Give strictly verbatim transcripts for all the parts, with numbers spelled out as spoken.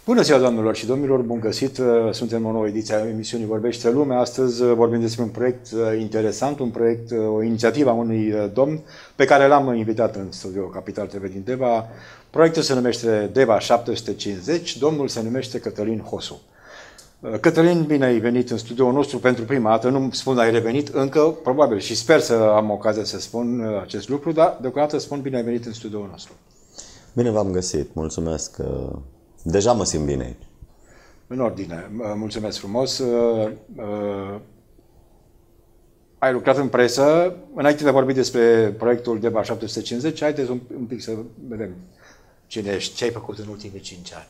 Bună ziua, doamnelor și domnilor, bun găsit! Suntem în o nouă ediție a emisiunii Vorbește Lumea. Astăzi vorbim despre un proiect interesant, un proiect, o inițiativă a unui domn pe care l-am invitat în studio Capital T V din Deva. Proiectul se numește Deva șapte sute cincizeci, domnul se numește Cătălin Hosu. Cătălin, bine ai venit în studioul nostru pentru prima dată, nu spun ai revenit încă, probabil, și sper să am ocazia să spun acest lucru, dar deocamdată spun bine ai venit în studioul nostru. Bine v-am găsit, mulțumesc. Deja mă simt bine aici. În ordine, mulțumesc frumos. Ai lucrat în presă. Înainte de a vorbi despre proiectul Deva șapte sute cincizeci, haideți un, un pic să vedem cine ești, ce ai făcut în ultimii cinci ani.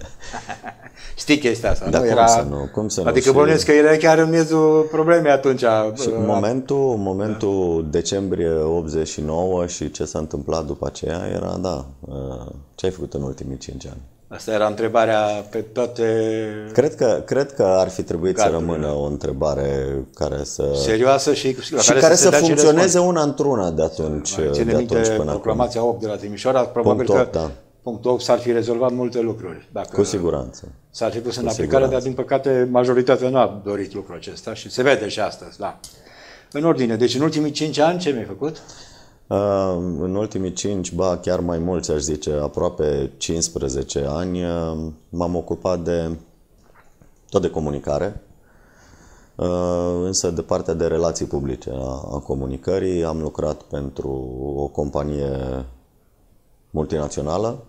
Știi chestia asta, da, nu? Cum Era... să nu? Cum să adică nu? bănuiesc că era chiar în miezul problemei atunci. Și momentul, momentul da. decembrie optzeci și nouă și ce s-a întâmplat după aceea era, da, ce ai făcut în ultimii cinci ani? Asta era întrebarea pe toate... Cred că, cred că ar fi trebuit Gata, să rămână o întrebare care să... serioasă și, și care, care să, să funcționeze una într-una de atunci, de atunci până proclamația acum. opt de la Timișoara, probabil punct că opt, da. punctul opt s-ar fi rezolvat multe lucruri. Dacă Cu siguranță. S-ar fi pus în Cu aplicare, siguranță. dar din păcate majoritatea nu a dorit lucrul acesta și se vede și astăzi, da. În ordine, deci în ultimii cinci ani ce mi-ai făcut? Uh, în ultimii cinci, ba chiar mai mulți, aș zice, aproape cincisprezece ani, uh, m-am ocupat de tot de comunicare, uh, însă de partea de relații publice a, a comunicării. Am lucrat pentru o companie multinațională,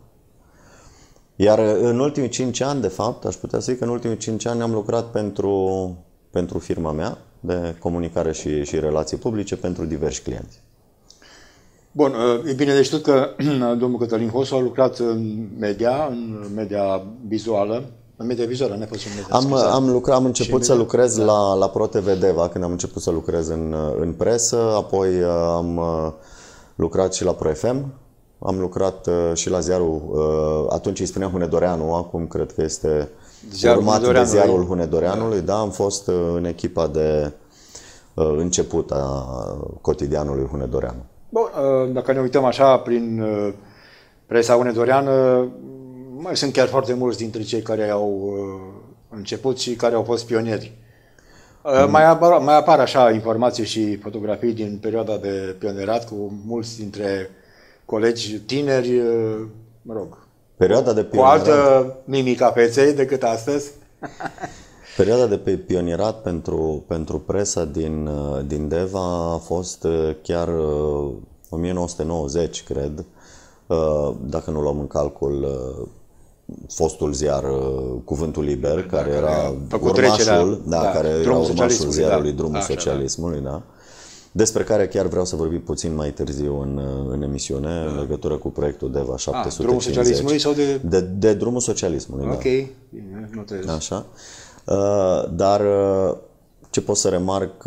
iar în ultimii cinci ani, de fapt, aș putea să zic că în ultimii cinci ani am lucrat pentru, pentru firma mea de comunicare și, și relații publice pentru diversi clienți. Bun, e bine de știut că domnul Cătălin Hosu a lucrat în media, în media vizuală, în media vizuală, ne fost în media, am, am, lucrat, am început și să media, lucrez da. la, la ProTV Deva, când am început să lucrez în, în presă, apoi am lucrat și la ProFM, am lucrat și la ziarul, atunci îi spunea Hunedoreanu, acum cred că este ziarul urmat de ziarul Hunedoreanului, da. da, am fost în echipa de început a cotidianului Hunedoreanu. Bun, dacă ne uităm așa prin presa hunedoreană, mai sunt chiar foarte mulți dintre cei care au început și care au fost pionieri. Mm. Mai, apar, mai apar așa informații și fotografii din perioada de pionierat cu mulți dintre colegi tineri, mă rog, perioada de cu altă mimică a feței decât astăzi. Perioada de pionierat pentru, pentru presa din, din Deva a fost chiar o mie nouă sute nouăzeci, cred, dacă nu luăm în calcul fostul ziar Cuvântul Liber, care era urmașul, da, da, care era urmașul ziarului da, Drumul așa, Socialismului, da. Da, despre care chiar vreau să vorbim puțin mai târziu în, în emisiune, da. în legătură cu proiectul Deva șapte sute cincizeci. A, Drumul Socialismului sau de... De, de Drumul Socialismului, ok, da. bine, notez. Așa. Dar ce pot să remarc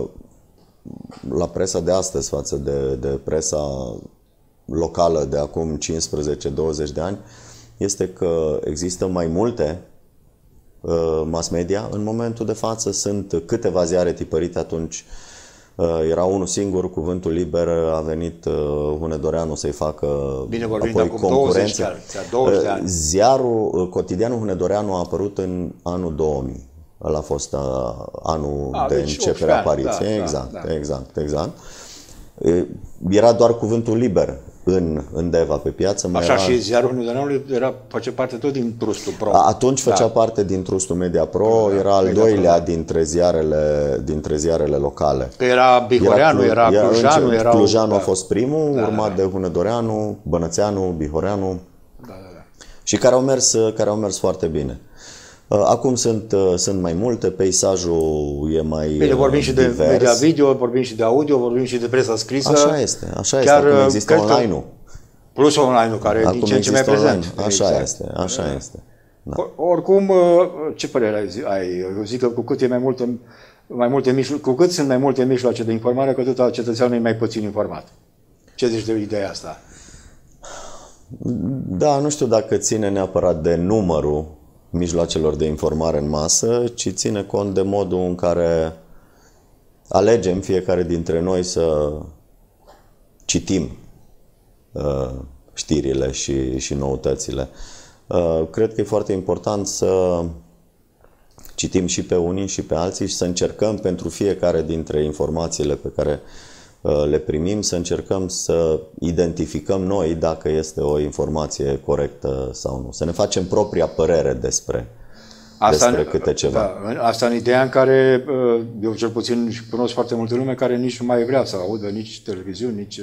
la presa de astăzi față de, de presa locală de acum cincisprezece douăzeci de ani este că există mai multe mass media în momentul de față. Sunt câteva ziare tipărite atunci. Era unul singur, Cuvântul Liber, a venit Hunedoreanu să-i facă Bine, apoi concurență. douăzeci de ani. Ziarul, cotidianul Hunedoreanu a apărut în anul două mii. Ăla a fost anul a, de deci începere a apariției. Da, exact, da, da. exact, exact. Era doar Cuvântul Liber în, în Deva pe piață. Mai Așa era... și ziarul Hunedoreanului era, face parte tot din trustul Pro. Atunci făcea da. parte din trustul Media Pro, da, era al Media doilea Pro. dintre ziarele, dintre ziarele locale. Că era Bihoreanu, era, era Clujanu. Era Clujanu da. a fost primul, da, urmat da. de Hunedoreanu, Bănățeanu, Bihoreanu, da, da, da. și care au mers, care au mers foarte bine. Acum sunt, sunt mai multe, peisajul e mai Bine, vorbim și divers. de media video, vorbim și de audio, vorbim și de presa scrisă. Așa este, așa este, acum există online-ul. Plus online-ul, care e din ce în ce mai prezent. Așa exact. este, așa da. este. Da. Oricum, ce părere ai? Eu zic că cu cât, e mai multe, mai multe mijlo- cu cât sunt mai multe mijloace de informare, cu atât cetățeanul e mai puțin informat. Ce zici de ideea asta? Da, nu știu dacă ține neapărat de numărul mijloacelor de informare în masă, ci ține cont de modul în care alegem fiecare dintre noi să citim uh, știrile și, și noutățile. Cred că e foarte important să citim și pe unii și pe alții și să încercăm pentru fiecare dintre informațiile pe care le primim, să încercăm să identificăm noi dacă este o informație corectă sau nu. Să ne facem propria părere despre, asta, despre câte ceva. Da, asta în ideea în care eu cel puțin cunosc foarte multe lume care nici nu mai vrea să audă nici televiziuni, nici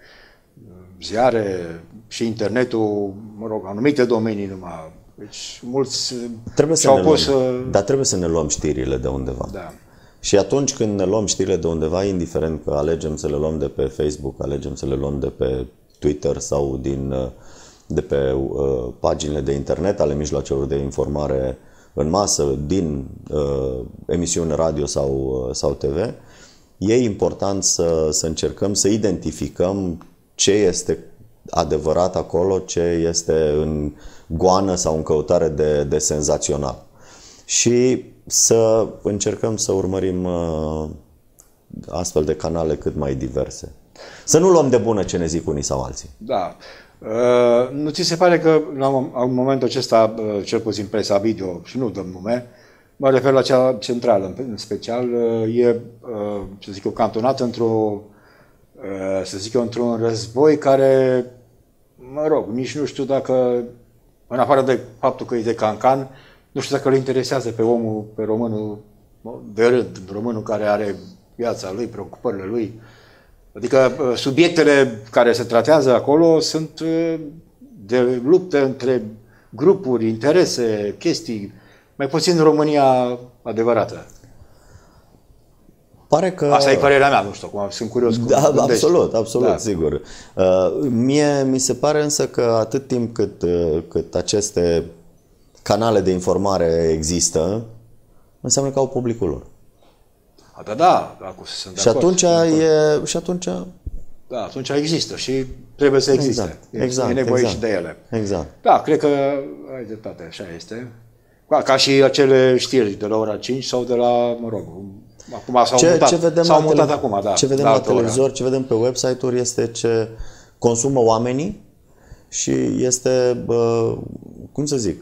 ziare și internetul, mă rog, anumite domenii numai. Deci mulți trebuie să ne pus luăm, să... Dar trebuie să ne luăm știrile de undeva. Da. Și atunci când ne luăm știrile de undeva, indiferent că alegem să le luăm de pe Facebook, alegem să le luăm de pe Twitter sau din, de pe uh, paginile de internet ale mijloacelor de informare în masă, din uh, emisiuni radio sau, uh, sau T V, e important să, să încercăm să identificăm ce este adevărat acolo, ce este în goană sau în căutare de, de senzațional. Și să încercăm să urmărim uh, astfel de canale cât mai diverse. Să nu luăm de bună ce ne zic unii sau alții. Da. Uh, nu ți se pare că la în momentul acesta, uh, cel puțin presa video, și nu dăm nume, mă refer la cea centrală în special, uh, e, uh, să zic eu, cantonată într-o, uh, să zic eu, într-un război care, mă rog, nici nu știu dacă, în afară de faptul că e de cancan, nu știu dacă îl interesează pe omul, pe românul de rând, românul care are viața lui, preocupările lui. Adică subiectele care se tratează acolo sunt de luptă între grupuri, interese, chestii, mai puțin România adevărată. Pare că... Asta e părerea mea, nu știu, acum sunt curios cum da, absolut, absolut, da. Sigur. Uh, mie mi se pare însă că atât timp cât, cât aceste canale de informare există, înseamnă că au publicul lor. A, da, da, da, sunt de și acord, atunci e, și atunci da, atunci există și trebuie să existe. Exact, exact, e nevoie exact, și de ele. Exact. Da, cred că ai dreptate, așa este. Ca, ca și acele știri de la ora cinci sau de la, mă rog, acum s-au ce, mutat, ce vedem s-au la mutat tele... acum, da. Ce vedem la, la televizor, ora. Ce vedem pe website-uri este ce consumă oamenii și este, cum să zic,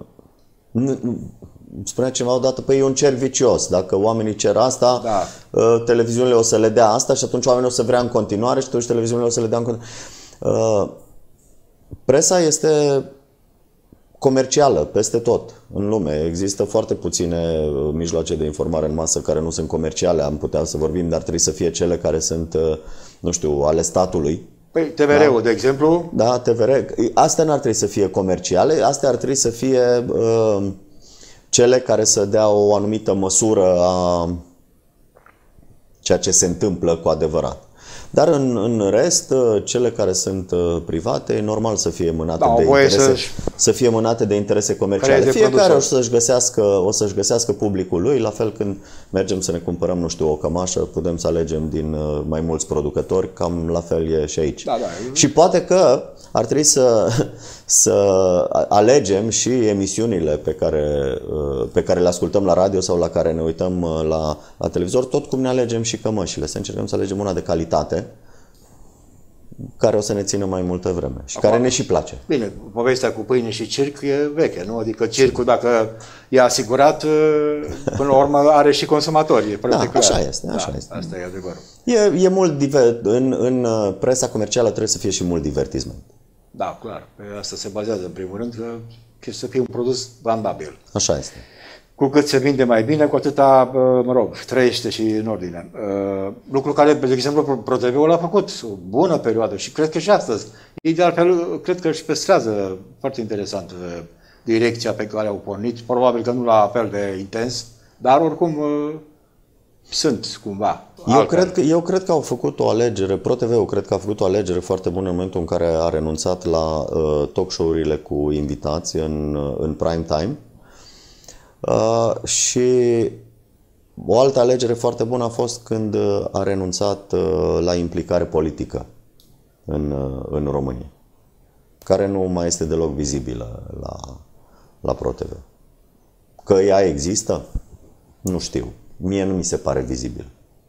spunea cineva odată, păi e un cer vicios. Dacă oamenii cer asta, da. televiziunile o să le dea asta și atunci oamenii o să vrea în continuare și atunci televiziunile o să le dea în continuare. Presa este comercială peste tot în lume. Există foarte puține mijloace de informare în masă care nu sunt comerciale. Am putea să vorbim, dar trebuie să fie cele care sunt, nu știu, ale statului. Păi T V R-ul, da? De exemplu? Da, T V R. Astea n-ar trebui să fie comerciale, astea ar trebui să fie uh, cele care să dea o anumită măsură a ceea ce se întâmplă cu adevărat. Dar în, în rest, cele care sunt private, e normal să fie mânate, da, de, interese, să, să fie mânate de interese comerciale. Fiecare o să-și găsească, o să-și găsească publicul lui, la fel când mergem să ne cumpărăm, nu știu, o cămașă, putem să alegem din mai mulți producători, cam la fel e și aici. Da, da. Și poate că ar trebui să, să alegem și emisiunile pe care, pe care le ascultăm la radio sau la care ne uităm la, la televizor, tot cum ne alegem și cămășile. Să încercăm să alegem una de calitate, care o să ne țină mai multă vreme și Acum, care ne și place. Bine, povestea cu pâine și circ e veche, nu? Adică circul, dacă e asigurat, până la urmă are și consumatori. Da, așa este, așa da, este. Asta e adevărul. E, e mult diver... în, în presa comercială trebuie să fie și mult divertisment. Da, clar. Pe asta se bazează, în primul rând, că să fie un produs vandabil. Așa este. Cu cât se vinde mai bine, cu atâta, mă rog, trăiește și în ordine. Lucru care, de exemplu, ProTV-ul a făcut o bună perioadă și cred că și astăzi. Ei, de altfel, cred că își păstrează foarte interesant direcția pe care au pornit. Probabil că nu la fel de intens, dar oricum sunt cumva. Eu cred, că, eu cred că au făcut o alegere, ProTV-ul cred că a făcut o alegere foarte bună în momentul în care a renunțat la uh, talk show-urile cu invitați în, în prime time. Uh, și o altă alegere foarte bună a fost când a renunțat uh, la implicare politică în, uh, în România, care nu mai este deloc vizibilă la, la ProTV. Că ea există? Nu știu. Mie nu mi se pare vizibil.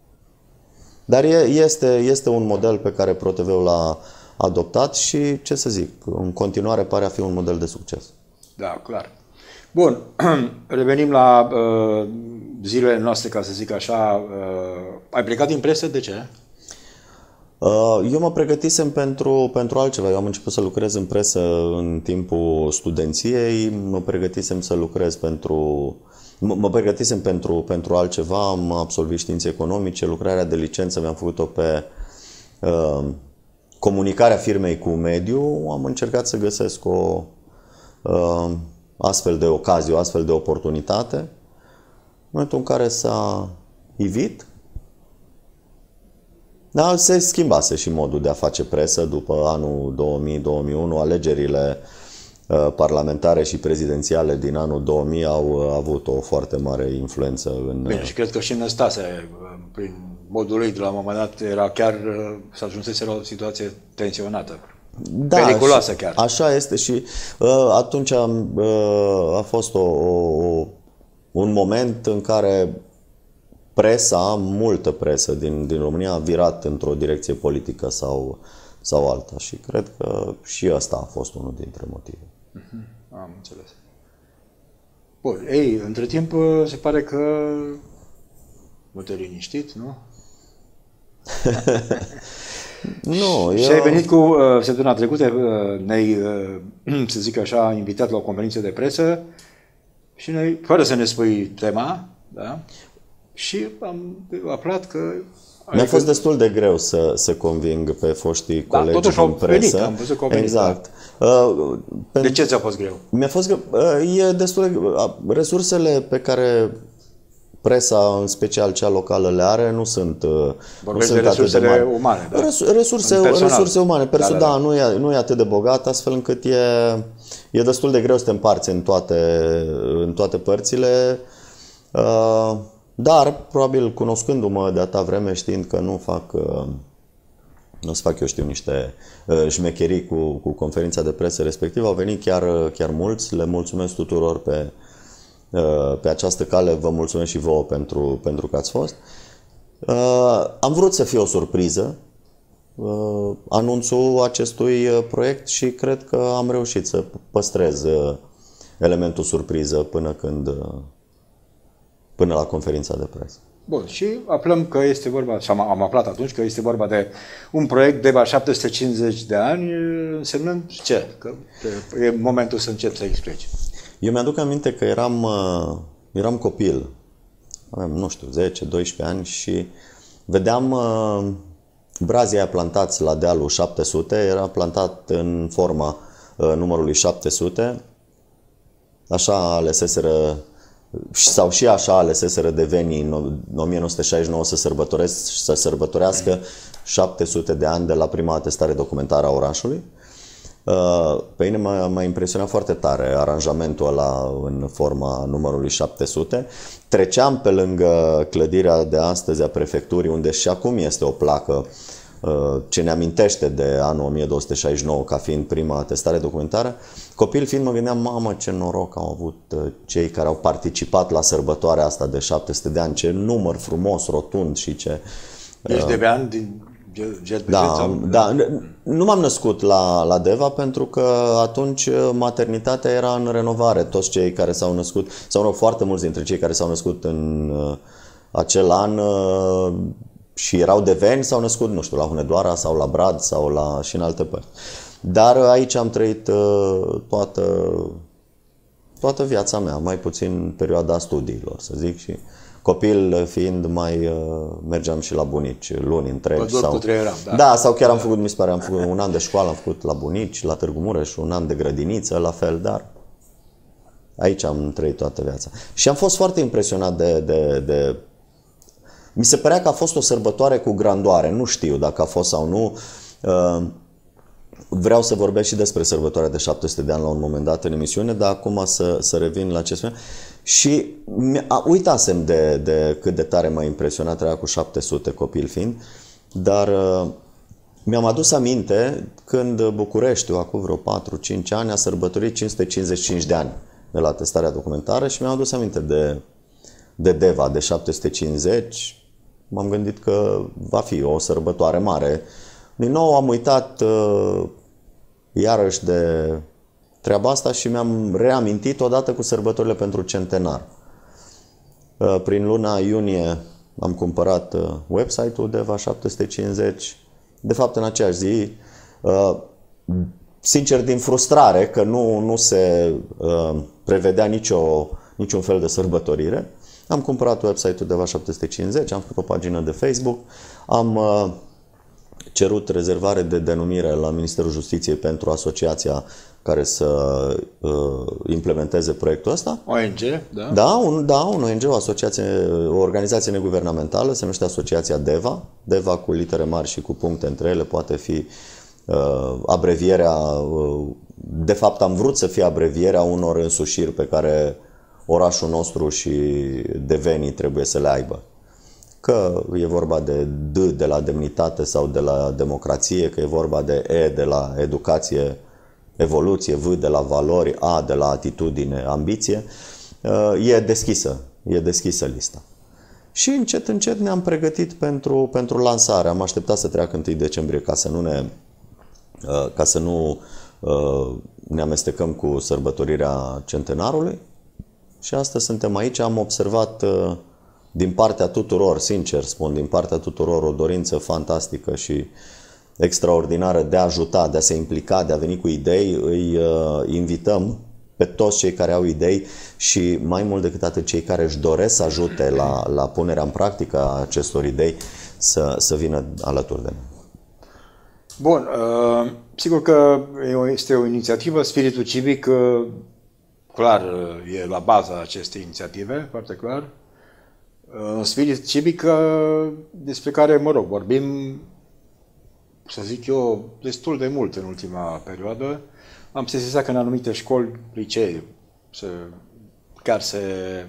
Dar e, este, este un model pe care ProTV-ul l-a adoptat și, ce să zic, în continuare pare a fi un model de succes. Da, clar. Bun, revenim la uh, zilele noastre, ca să zic așa. Uh, ai plecat din presă? De ce? Uh, eu mă pregătisem pentru, pentru altceva. Eu am început să lucrez în presă în timpul studenției, mă pregătisem să lucrez pentru... Mă pregătisem pentru, pentru altceva, am absolvit științe economice, lucrarea de licență mi-am făcut-o pe uh, comunicarea firmei cu mediul. Am încercat să găsesc o uh, astfel de ocazie, o astfel de oportunitate. În momentul în care s-a ivit, da, se schimbase și modul de a face presă după anul două mii două mii unu, alegerile parlamentare și prezidențiale din anul două mii au avut o foarte mare influență în... Bine, și cred că și Năstase, prin modul lui, de la un moment dat, era chiar, s-a ajunsese la o situație tensionată, da, periculoasă chiar. Așa este și uh, atunci a, uh, a fost o, o, un moment în care presa, multă presă din, din România a virat într-o direcție politică sau, sau alta și cred că și ăsta a fost unul dintre motive. Uh-huh. Am înțeles. Bun, ei, între timp se pare că nu te liniștit, nu? Nu, și eu... ai venit cu, uh, săptămâna trecută, uh, ne-ai, uh, să zic așa, invitat la o conferință de presă și noi, fără să ne spui tema, da? Și am aflat că... Mi-a fost destul de greu să, să conving pe foștii da, colegi totuși din presă. Venit, am văzut că au venit, exact. Da. Uh, de ce ți-a fost greu? Mi-a fost greu. Uh, e destul de greu. Resursele pe care presa, în special cea locală, le are, nu sunt, nu sunt atât de mari. Umane, da? Resurse, resurse umane. Perso- da, da, da. Da, nu, e, nu e atât de bogat, astfel încât e, e destul de greu să te împarți în toate, în toate părțile. Uh, dar, probabil, cunoscându-mă de atâta vreme, știind că nu fac... Uh, nu o să fac, eu știu, niște uh, șmecherii cu, cu conferința de presă respectivă, au venit chiar, chiar mulți. Le mulțumesc tuturor pe, uh, pe această cale, vă mulțumesc și vouă pentru, pentru că ați fost. Uh, am vrut să fie o surpriză uh, anunțul acestui proiect și cred că am reușit să păstrez uh, elementul surpriză până când uh, până la conferința de presă. Bun, și aflăm că este vorba, și am, am aflat atunci că este vorba de un proiect de șapte sute cincizeci de ani, însemnând ce? Că e momentul să încep să explici. Eu mi-aduc aminte că eram, eram copil, aveam, nu știu, zece doisprezece ani și vedeam brazii aia plantați la dealul șapte sute, era plantat în forma numărului șapte sute, așa aleseseră sau și așa aleseseră devenii în o mie nouă sute șaizeci și nouă să, să sărbătorească șapte sute de ani de la prima atestare documentară a orașului. Pe mine m-a impresionat foarte tare aranjamentul ăla în forma numărului șapte sute. Treceam pe lângă clădirea de astăzi a prefecturii, unde și acum este o placă ce ne amintește de anul o mie două sute șaizeci și nouă ca fiind prima atestare documentară. Copil fiind, mă gândeam, mamă, ce noroc au avut cei care au participat la sărbătoarea asta de șapte sute de ani, ce număr frumos, rotund și ce... Ești de ani din Jet da, sau... da, nu m-am născut la, la Deva pentru că atunci maternitatea era în renovare. Toți cei care s-au născut, sau nu, foarte mulți dintre cei care s-au născut în uh, acel an uh, și erau deveni, s-au născut, nu știu, la Hunedoara sau la Brad sau la, și în alte părți. Dar aici am trăit uh, toată, toată viața mea, mai puțin perioada studiilor, să zic, și copil fiind mai uh, mergeam și la bunici luni întregi. Sau, eram, da? Da, sau chiar am făcut, mi se pare, am făcut un an de școală, am făcut la bunici, la Târgu Mureș, un an de grădiniță, la fel, dar aici am trăit toată viața. Și am fost foarte impresionat de... de, de mi se părea că a fost o sărbătoare cu grandoare, nu știu dacă a fost sau nu. Uh, Vreau să vorbesc și despre sărbătoarea de șapte sute de ani la un moment dat în emisiune, dar acum să, să revin la ce spuneam. Și uitasem de, de cât de tare m-a impresionat treaba cu șapte sute, copil fiind, dar uh, mi-am adus aminte când Bucureștiul, acum vreo patru cinci ani, a sărbătorit cinci sute cincizeci și cinci de ani de la atestarea documentară și mi-am adus aminte de, de Deva, de șapte sute cincizeci. M-am gândit că va fi o sărbătoare mare. Din nou am uitat uh, iarăși de treaba asta și mi-am reamintit odată cu sărbătorile pentru centenar. Prin luna iunie am cumpărat website-ul Deva șapte sute cincizeci. De fapt, în aceeași zi, sincer din frustrare că nu, nu se prevedea nicio, niciun fel de sărbătorire, am cumpărat website-ul Deva șapte sute cincizeci, am făcut o pagină de Facebook, am cerut rezervare de denumire la Ministerul Justiției pentru asociația care să uh, implementeze proiectul ăsta. O N G, da? Da, un, da, un O N G, o asociație, o organizație neguvernamentală, se numește Asociația Deva. Deva cu litere mari și cu puncte între ele, poate fi uh, abrevierea, uh, de fapt am vrut să fie abrevierea unor însușiri pe care orașul nostru și devenii trebuie să le aibă. Că e vorba de D de la demnitate sau de la democrație, că e vorba de E de la educație, evoluție, V de la valori, A de la atitudine, ambiție, e deschisă, e deschisă lista. Și încet, încet ne-am pregătit pentru, pentru lansare. Am așteptat să treacă întâi decembrie ca să nu ne, ca să nu ne amestecăm cu sărbătorirea centenarului. Și astăzi suntem aici, am observat din partea tuturor, sincer spun, din partea tuturor o dorință fantastică și extraordinară de a ajuta, de a se implica, de a veni cu idei. Îi uh, invităm pe toți cei care au idei și mai mult decât atât cei care își doresc să ajute la, la punerea în practică a acestor idei să, să vină alături de noi. Bun, uh, sigur că este o inițiativă, spiritul civic uh, clar e la baza acestei inițiative, foarte clar. Un uh, spirit civic uh, despre care, mă rog, vorbim, să zic eu, destul de mult în ultima perioadă. Am sesizat că în anumite școli, licee, se, chiar se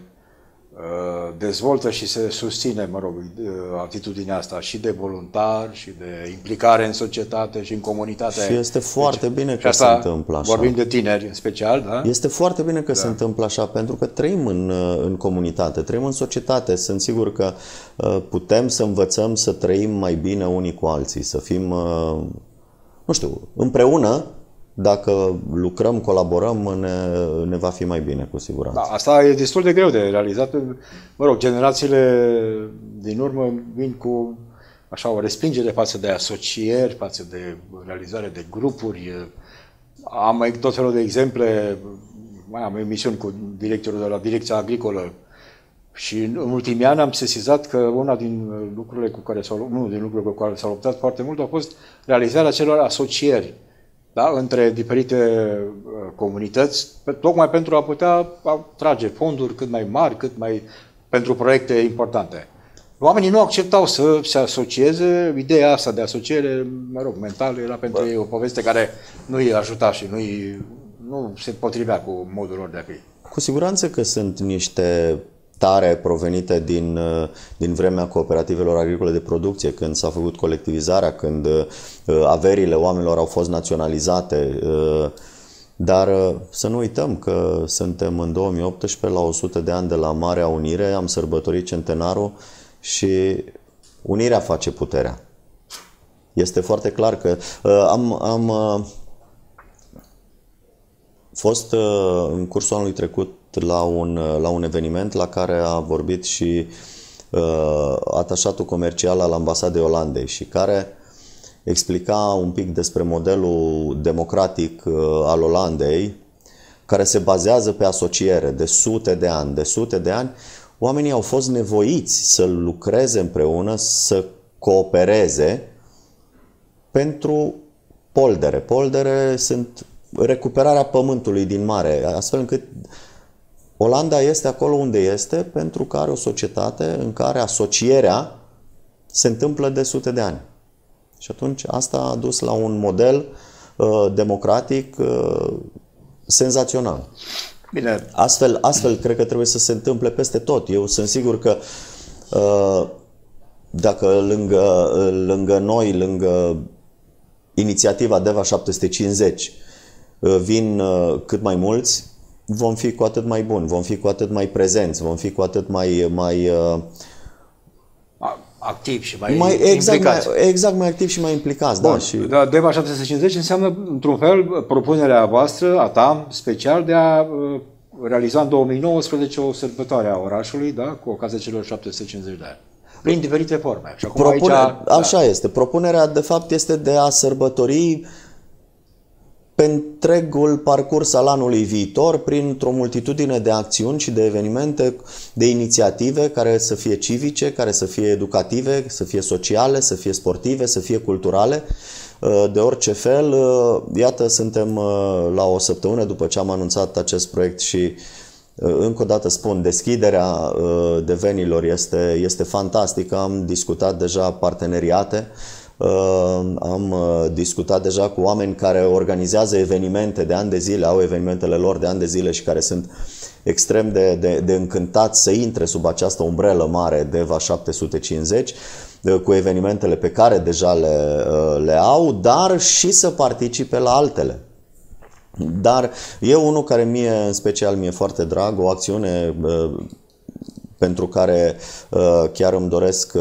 uh, dezvoltă și se susține, mă rog, atitudinea asta și de voluntar, și de implicare în societate și în comunitate. Și este foarte deci, bine că asta, se întâmplă așa. Vorbim de tineri în special, da? Este foarte bine că da. se întâmplă așa, pentru că trăim în, în comunitate, trăim în societate. Sunt sigur că uh, putem să învățăm să trăim mai bine unii cu alții, să fim, uh, nu știu, împreună. Dacă lucrăm, colaborăm, ne, ne va fi mai bine, cu siguranță. Da, asta e destul de greu de realizat. Mă rog, generațiile din urmă vin cu așa o respingere față de asocieri, față de realizare de grupuri. Am mai tot felul de exemple, mai am emisiuni cu directorul de la Direcția Agricolă și în ultimii ani am sesizat că una din lucrurile cu care s-au, unul din lucrurile cu care s-au luptat foarte mult a fost realizarea celor asocieri, da, între diferite uh, comunități, tocmai pentru a putea atrage fonduri cât mai mari, cât mai pentru proiecte importante. Oamenii nu acceptau să se asocieze, ideea asta de asociere, mă rog, mentală, era pentru ei o poveste care nu îi ajuta și nu, îi, nu se potrivea cu modul lor de a fi. Cu siguranță că sunt niște tare provenite din, din vremea cooperativelor agricole de producție, când s-a făcut colectivizarea, când averile oamenilor au fost naționalizate. Dar să nu uităm că suntem în două mii optsprezece, la o sută de ani de la Marea Unire, am sărbătorit centenarul și unirea face puterea. Este foarte clar că am, am fost în cursul anului trecut la un, la un eveniment la care a vorbit și uh, atașatul comercial al Ambasadei Olandei și care explica un pic despre modelul democratic uh, al Olandei, care se bazează pe asociere de sute de ani. De sute de ani, oamenii au fost nevoiți să lucreze împreună, să coopereze pentru poldere. Poldere sunt recuperarea pământului din mare, astfel încât Olanda este acolo unde este pentru că are o societate în care asocierea se întâmplă de sute de ani. Și atunci asta a dus la un model uh, democratic uh, senzațional. Bine. Astfel, astfel cred că trebuie să se întâmple peste tot. Eu sunt sigur că uh, dacă lângă, lângă noi, lângă inițiativa Deva șapte sute cincizeci uh, vin uh, cât mai mulți, vom fi cu atât mai buni, vom fi cu atât mai prezenți, vom fi cu atât mai... mai uh... activi și mai, mai exact, implicați. Mai, exact, mai activi și mai implicați. Bun, da, și... da, Deva șapte sute cincizeci înseamnă, într-un fel, propunerea voastră, a ta, special, de a uh, realiza în două mii nouăsprezece o sărbătoare a orașului, da, cu ocazia celor șapte sute cincizeci de ani. Prin diferite forme. Și acum Propune... aici, Așa da. este. Propunerea, de fapt, este de a sărbători pe întregul parcurs al anului viitor, printr-o multitudine de acțiuni și de evenimente, de inițiative care să fie civice, care să fie educative, să fie sociale, să fie sportive, să fie culturale, de orice fel. Iată, suntem la o săptămână după ce am anunțat acest proiect și încă o dată spun, deschiderea Devenilor este, este fantastică. Am discutat deja parteneriate. Am discutat deja cu oameni care organizează evenimente de ani de zile, au evenimentele lor de ani de zile și care sunt extrem de, de, de încântați să intre sub această umbrelă mare Deva șapte sute cincizeci, cu evenimentele pe care deja le, le au, dar și să participe la altele. Dar e unul care mie, în special, mi-e foarte drag, o acțiune pentru care chiar îmi doresc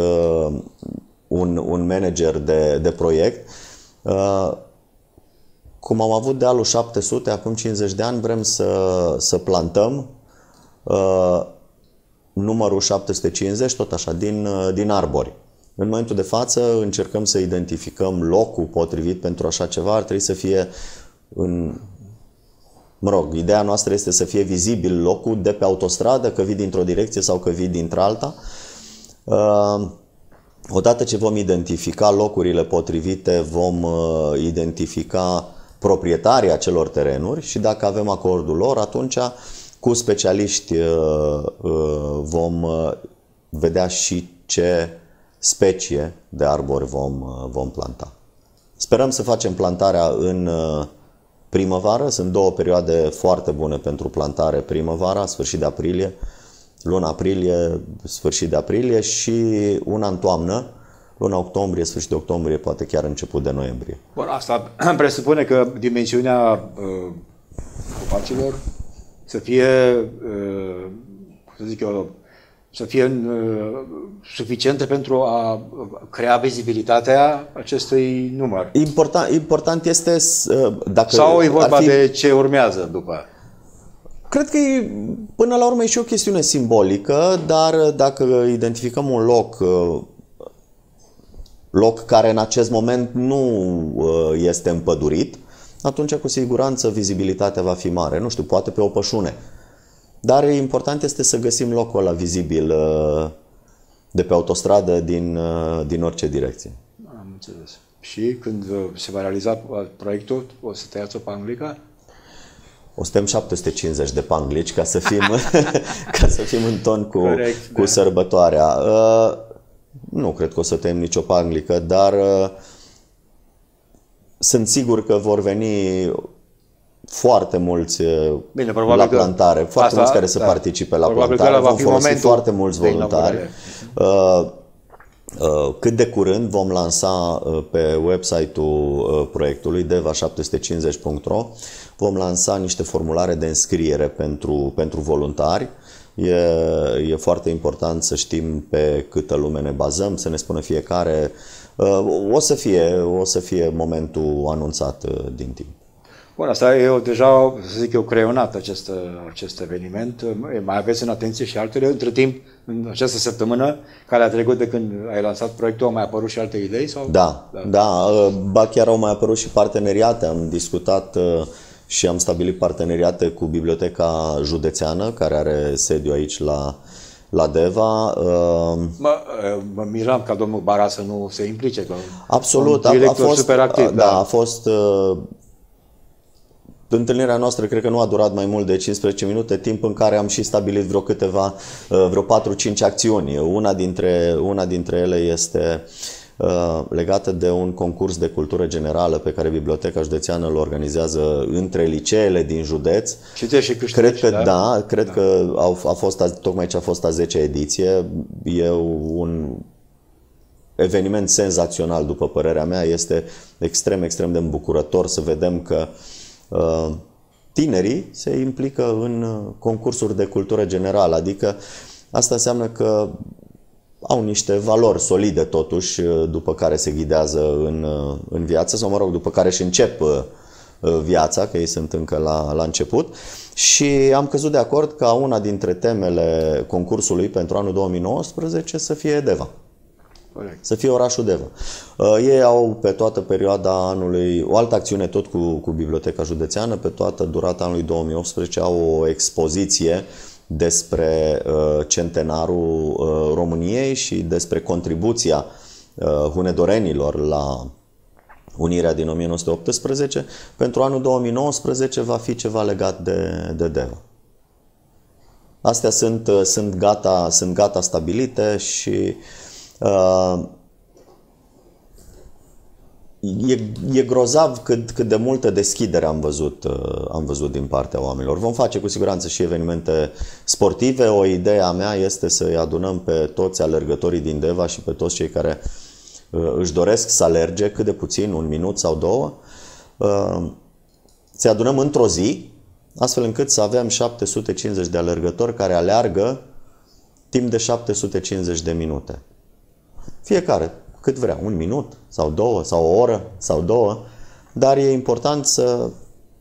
Un, un manager de, de proiect. Uh, cum am avut dealul șapte sute, acum cincizeci de ani, vrem să, să plantăm uh, numărul șapte sute cincizeci, tot așa, din, din arbori. În momentul de față încercăm să identificăm locul potrivit pentru așa ceva. Ar trebui să fie în... Mă rog, ideea noastră este să fie vizibil locul de pe autostradă, că vii dintr-o direcție sau că vii dintr-alta. Uh, Odată ce vom identifica locurile potrivite, vom identifica proprietarii acelor terenuri și dacă avem acordul lor, atunci cu specialiști vom vedea și ce specie de arbori vom, vom planta. Sperăm să facem plantarea în primăvară. Sunt două perioade foarte bune pentru plantare: primăvara, sfârșit de aprilie, luna aprilie, sfârșit de aprilie, și una în toamnă, luna octombrie, sfârșit de octombrie, poate chiar început de noiembrie. Bun, asta presupune că dimensiunea uh, copacilor să fie, uh, să zic eu, să fie uh, suficientă pentru a crea vizibilitatea acestui număr. Important, important este uh, dacă sau e vorba fi... de ce urmează după? Cred că e, până la urmă e și o chestiune simbolică, dar dacă identificăm un loc, loc care în acest moment nu este împădurit, atunci cu siguranță vizibilitatea va fi mare. Nu știu, poate pe o pășune. Dar important este să găsim locul ăla vizibil de pe autostradă din, din orice direcție. Am înțeles. Și când se va realiza proiectul, o să tăiați o panglică? O să tem șapte sute cincizeci de panglici ca să fim, ca să fim în ton cu, Corect, cu da. sărbătoarea. Uh, nu cred că o să tem nicio panglică, dar uh, sunt sigur că vor veni foarte mulți Bine, la plantare, foarte asta, mulți care să da, participe la plantare. Vom folosi foarte mulți voluntari. Uh, uh, cât de curând vom lansa uh, pe website-ul uh, proiectului deva șapte sute cincizeci punct ro, vom lansa niște formulare de înscriere pentru, pentru voluntari. E, e foarte important să știm pe câtă lume ne bazăm, să ne spună fiecare. O să fie, o să fie momentul anunțat din timp. Bun, asta e deja, să zic eu, creionat acest, acest eveniment. Mai aveți în atenție și altele? Între timp, în această săptămână care a trecut de când ai lansat proiectul, au mai apărut și alte idei? Sau? Da, da, da, ba chiar au mai apărut și parteneriate. Am discutat și am stabilit parteneriate cu Biblioteca Județeană, care are sediu aici la, la Deva. Mă, mă miram ca domnul Bara să nu se implice. Că absolut, a, a fost super activ. Da, da, a fost uh, întâlnirea noastră, cred că nu a durat mai mult de cincisprezece minute, timp în care am și stabilit vreo câteva, uh, vreo patru cinci acțiuni. Una dintre, una dintre ele este legată de un concurs de cultură generală pe care Biblioteca Județeană îl organizează între liceele din județ. Și și câștigi, cred că da, da cred da. că au, a fost, tocmai ce a fost a zecea ediție. E un eveniment senzațional, după părerea mea. Este extrem, extrem de îmbucurător să vedem că uh, tinerii se implică în concursuri de cultură generală. Adică asta înseamnă că au niște valori solide totuși, după care se ghidează în, în viață, sau mă rog, după care își încep viața, că ei sunt încă la, la început. Și am căzut de acord ca una dintre temele concursului pentru anul două mii nouăsprezece să fie Deva. Corect. Să fie orașul Deva. Ei au pe toată perioada anului, o altă acțiune tot cu, cu Biblioteca Județeană, pe toată durata anului două mii optsprezece au o expoziție despre uh, centenarul uh, României și despre contribuția uh, hunedorenilor la unirea din o mie nouă sute optsprezece. Pentru anul două mii nouăsprezece va fi ceva legat de, de Deva. Astea sunt, sunt, gata, sunt gata stabilite și uh, e, e grozav cât, cât de multă deschidere am văzut, uh, am văzut din partea oamenilor. Vom face cu siguranță și evenimente sportive. O idee a mea este să-i adunăm pe toți alergătorii din Deva și pe toți cei care uh, își doresc să alerge cât de puțin, un minut sau două, uh, să-i adunăm într-o zi, astfel încât să avem șapte sute cincizeci de alergători care aleargă timp de șapte sute cincizeci de minute. Fiecare cât vrea, un minut sau două sau o oră sau două, dar e important să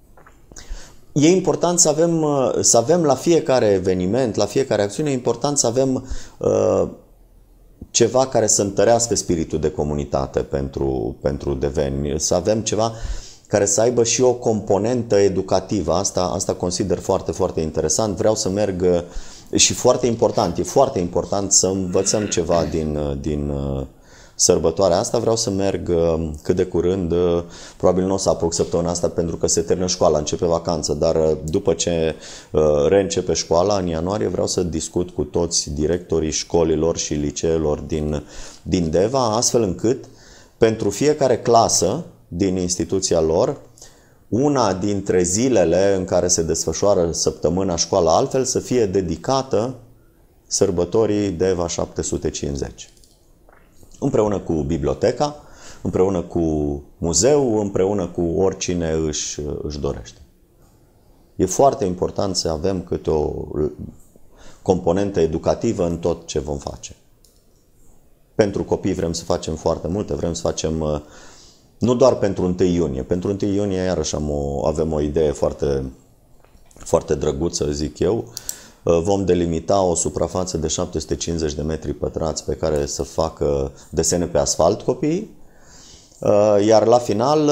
e important să avem, să avem la fiecare eveniment, la fiecare acțiune, e important să avem uh, ceva care să întărească spiritul de comunitate pentru, pentru deveni, să avem ceva care să aibă și o componentă educativă. Asta, asta consider foarte, foarte interesant. Vreau să merg și foarte important, e foarte important să învățăm ceva din, din sărbătoarea asta. Vreau să merg cât de curând, probabil nu o să apuc săptămâna asta pentru că se termină școala, începe vacanță, dar după ce reîncepe școala, în ianuarie, vreau să discut cu toți directorii școlilor și liceelor din, din Deva, astfel încât pentru fiecare clasă din instituția lor, una dintre zilele în care se desfășoară săptămâna școală altfel să fie dedicată sărbătorii Deva șapte sute cincizeci. Împreună cu biblioteca, împreună cu muzeu, împreună cu oricine își, își dorește. E foarte important să avem câte o componentă educativă în tot ce vom face. Pentru copii vrem să facem foarte multe, vrem să facem nu doar pentru întâi iunie. Pentru întâi iunie, iarăși, am o, avem o idee foarte, foarte drăguță, zic eu. Vom delimita o suprafață de șapte sute cincizeci de metri pătrați pe care să facă desene pe asfalt copiii. Iar la final,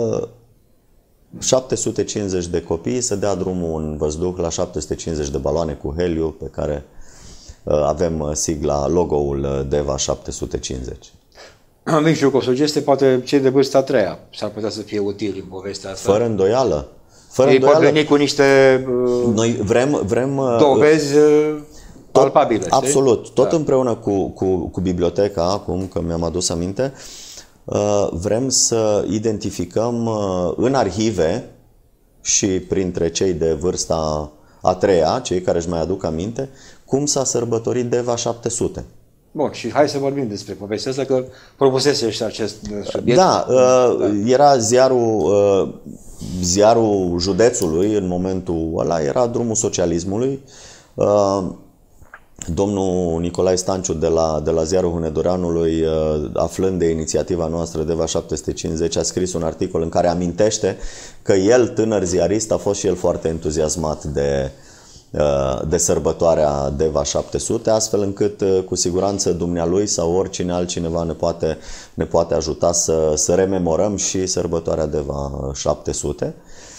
șapte sute cincizeci de copii să dea drumul în văzduh la șapte sute cincizeci de baloane cu heliu pe care avem sigla, logo-ul Deva șapte sute cincizeci. Am venit și eu cu o sugestie, poate cei de vârsta a treia s-ar putea să fie utili în povestea asta. Fără îndoială. Fără Ei îndoială. pot veni cu niște uh, Noi vrem, vrem dovezi uh, palpabile. Absolut. Știi? Tot Da. împreună cu, cu, cu biblioteca, acum că mi-am adus aminte, uh, vrem să identificăm uh, în arhive și printre cei de vârsta a treia, cei care își mai aduc aminte, cum s-a sărbătorit Deva șapte sute. Bun, și hai să vorbim despre povestea asta, că propusese și acest subiect. Da, uh, da. Era ziarul, uh, ziarul județului în momentul ăla, era Drumul Socialismului. Uh, domnul Nicolae Stanciu de la, de la ziarul Hunedoreanului, uh, aflând de inițiativa noastră Deva șapte sute cincizeci, a scris un articol în care amintește că el, tânăr ziarist, a fost și el foarte entuziasmat de de sărbătoarea Deva șapte sute, astfel încât cu siguranță dumnealui sau oricine altcineva ne poate, ne poate ajuta să, să rememorăm și sărbătoarea Deva șapte sute.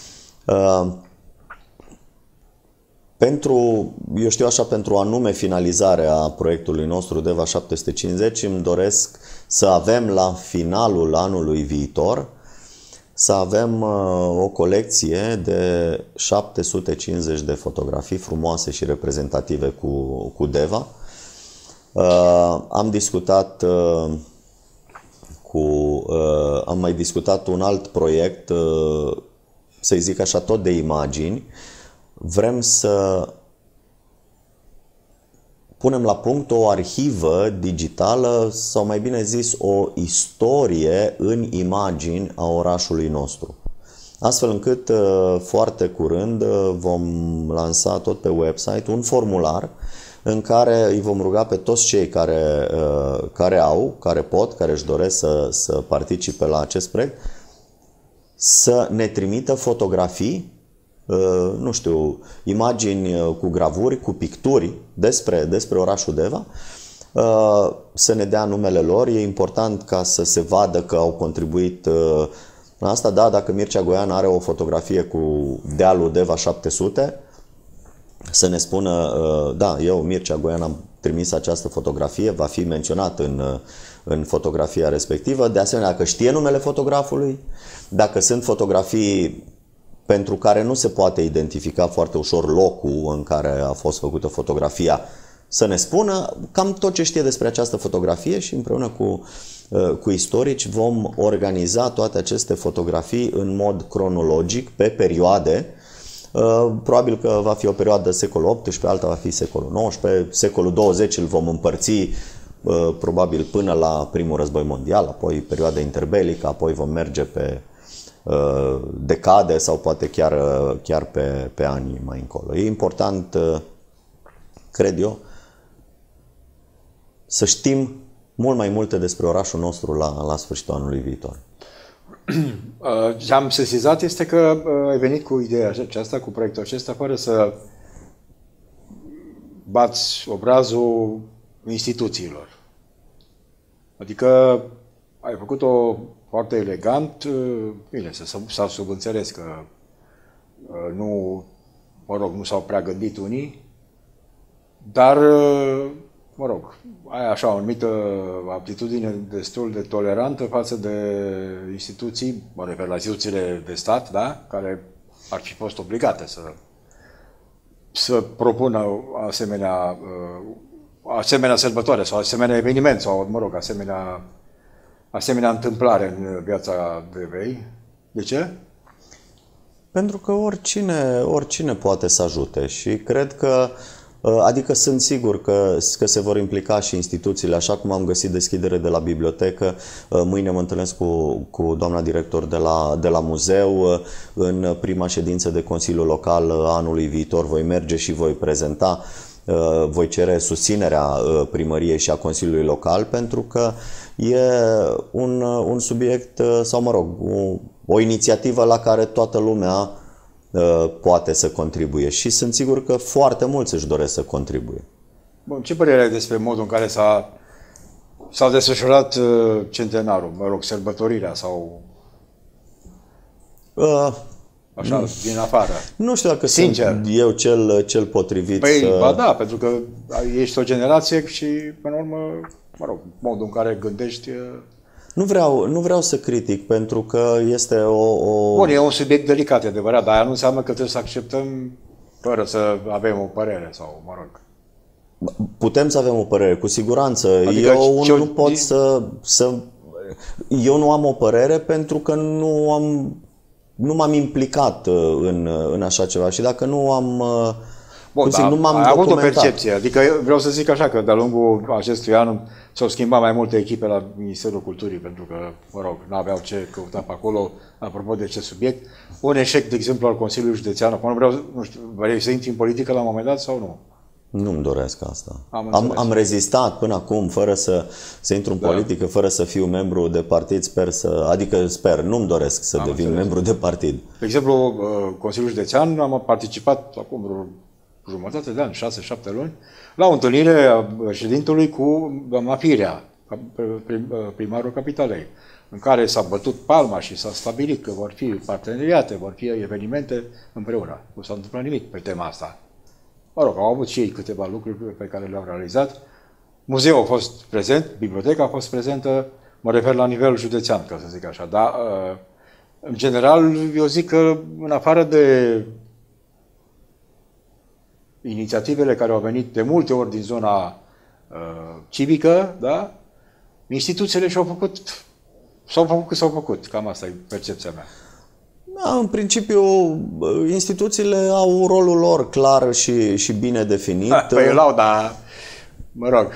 Pentru, eu știu așa, pentru anume finalizarea proiectului nostru Deva șapte sute cincizeci, îmi doresc să avem la finalul anului viitor să avem uh, o colecție de șapte sute cincizeci de fotografii frumoase și reprezentative cu, cu Deva. Uh, am discutat uh, cu uh, am mai discutat un alt proiect, uh, să-i zic așa, tot de imagini. Vrem să punem la punct o arhivă digitală, sau mai bine zis o istorie în imagini a orașului nostru. Astfel încât foarte curând vom lansa tot pe website un formular în care îi vom ruga pe toți cei care, care au, care pot, care își doresc să, să participe la acest proiect, să ne trimită fotografii, nu știu, imagini cu gravuri, cu picturi despre, despre orașul Deva, să ne dea numele lor. E important ca să se vadă că au contribuit la asta. Da, dacă Mircea Goian are o fotografie cu dealul Deva șapte sute, să ne spună, da, eu, Mircea Goian, am trimis această fotografie, va fi menționat în, în fotografia respectivă. De asemenea, dacă știe numele fotografului, dacă sunt fotografii pentru care nu se poate identifica foarte ușor locul în care a fost făcută fotografia, să ne spună cam tot ce știe despre această fotografie și împreună cu, cu istorici vom organiza toate aceste fotografii în mod cronologic, pe perioade. Probabil că va fi o perioadă secolul optsprezece, alta va fi secolul nouăsprezece, secolul douăzeci îl vom împărți probabil până la primul război mondial, apoi perioada interbelică, apoi vom merge pe decade sau poate chiar, chiar pe, pe ani mai încolo. E important, cred eu, să știm mult mai multe despre orașul nostru la, la sfârșitul anului viitor. Ce am sesizat este că ai venit cu ideea aceasta, cu proiectul acesta, fără să bați obrazul instituțiilor. Adică ai făcut-o foarte elegant, bine, s-a subînțeles că nu, mă rog, nu s-au prea gândit unii, dar, mă rog, ai așa o anumită aptitudine destul de tolerantă față de instituții, mă refer la instituțiile de stat, da, care ar fi fost obligate să, să propună asemenea, asemenea sărbătoare sau asemenea eveniment sau, mă rog, asemenea asemenea întâmplare în viața Devei. De ce? Pentru că oricine, oricine poate să ajute și cred că, adică sunt sigur că, că se vor implica și instituțiile, așa cum am găsit deschidere de la bibliotecă. Mâine mă întâlnesc cu, cu doamna director de la, de la muzeu. În prima ședință de Consiliu Local anului viitor voi merge și voi prezenta, voi cere susținerea primăriei și a Consiliului Local, pentru că e un, un subiect, sau mă rog, o, o inițiativă la care toată lumea uh, poate să contribuie și sunt sigur că foarte mulți își doresc să contribuie. Bun, ce părere ai despre modul în care s-a s-a desfășurat uh, centenarul, mă rog, sărbătorirea sau uh, așa, din afară? Nu știu dacă Sincer. sunt eu cel, cel potrivit. Păi, să... ba da, pentru că ești o generație și, până la urmă, mă rog, modul în care gândești... Nu vreau, nu vreau să critic, pentru că este o... o... Bun, e un subiect delicat, e adevărat, dar aia nu înseamnă că trebuie să acceptăm fără să avem o părere sau, mă rog... Putem să avem o părere, cu siguranță. Adică eu ce, nu pot să, să... Eu nu am o părere pentru că nu am... Nu m-am implicat în, în așa ceva și dacă nu am... Bun, dar nu m-am ai avut o documentat. percepție. Adică vreau să zic așa că de-a lungul acestui an s-au schimbat mai multe echipe la Ministerul Culturii, pentru că, mă rog, nu aveau ce căuta pe acolo, apropo de acest subiect. Un eșec, de exemplu, al Consiliului Județean. Acum nu vreau, nu știu, vrei să intri în politică la un moment dat sau nu? Nu-mi doresc asta. Am, am, am rezistat până acum fără să, să intru în da. politică, fără să fiu membru de partid, sper să, adică sper, nu-mi doresc să am devin înțeles. membru de partid. De exemplu, Consiliul Județean, am participat acum vreo jumătate de ani, șase, șapte luni, la o întâlnire a președintelui cu doamna Firea, primarul Capitalei, în care s-a bătut palma și s-a stabilit că vor fi parteneriate, vor fi evenimente împreună. Nu s-a întâmplat nimic pe tema asta. Mă rog, au avut și ei câteva lucruri pe care le-au realizat. Muzeul a fost prezent, biblioteca a fost prezentă, mă refer la nivel județean, ca să zic așa. Dar, în general, eu zic că, în afară de inițiativele care au venit de multe ori din zona uh, civică, da? Instituțiile și-au făcut, s-au făcut cât s-au făcut. Cam asta e percepția mea. Da, în principiu, instituțiile au rolul lor clar și, și bine definit. Ha, păi lauda, mă rog.